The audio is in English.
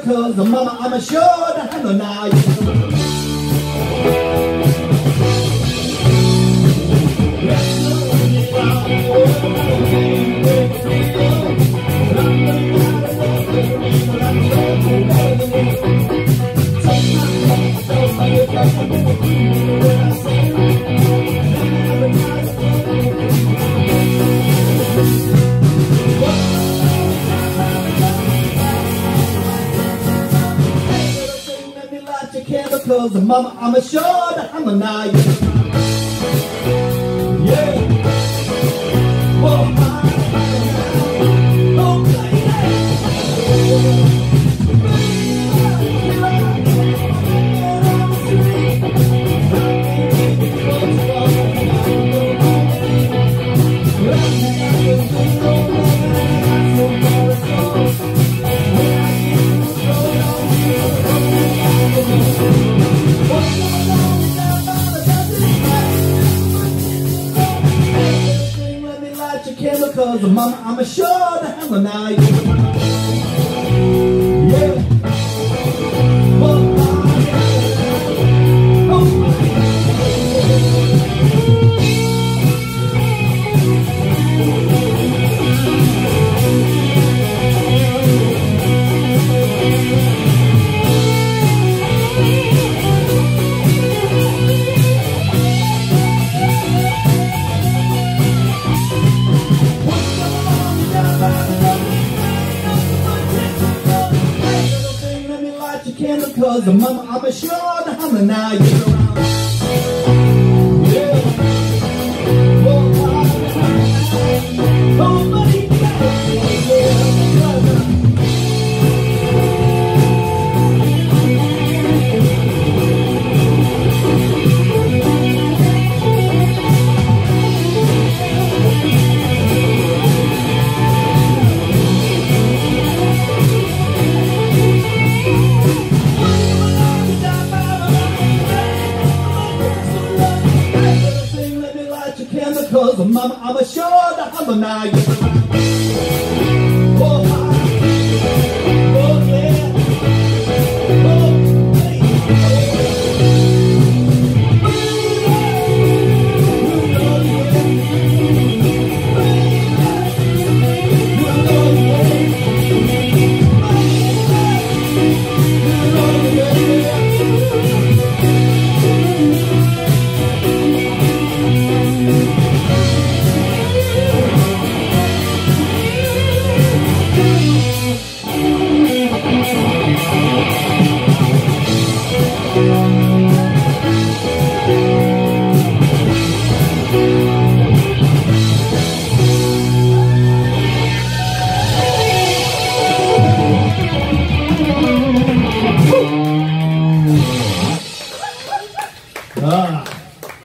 chemicals, mama, I'm assured I know now you. Chemicals, mama, I'm assured I'm a now you. Yeah. Oh, chemicals, mama, I'm assured I'm a now you. Yeah. Chemicals, mama, I'm assured I'm a now you. Yeah. Chemicals, mama, I'm assured I'm a now you.